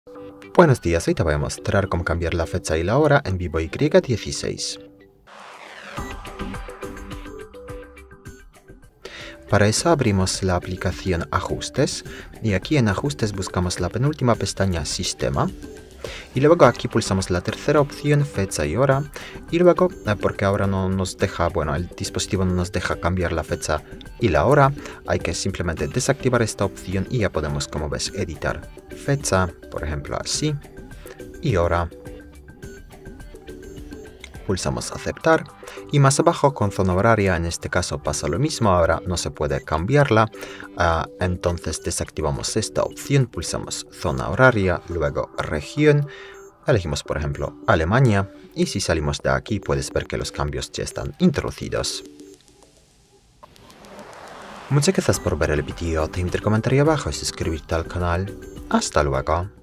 Buenos días, hoy te voy a mostrar cómo cambiar la fecha y la hora en Vivo Y16. Para eso abrimos la aplicación Ajustes y aquí en Ajustes buscamos la penúltima pestaña Sistema y luego aquí pulsamos la tercera opción Fecha y hora y luego, porque ahora no nos deja, bueno, el dispositivo no nos deja cambiar la fecha y la hora, hay que simplemente desactivar esta opción y ya podemos, como ves, editar fecha, por ejemplo así, y hora. Pulsamos aceptar y más abajo con zona horaria en este caso pasa lo mismo, ahora no se puede cambiarla, entonces desactivamos esta opción, pulsamos zona horaria, luego región, elegimos por ejemplo Alemania y si salimos de aquí puedes ver que los cambios ya están introducidos. Muchas gracias por ver el vídeo, te invito a comentar ahí abajo y suscribirte al canal. Hasta luego.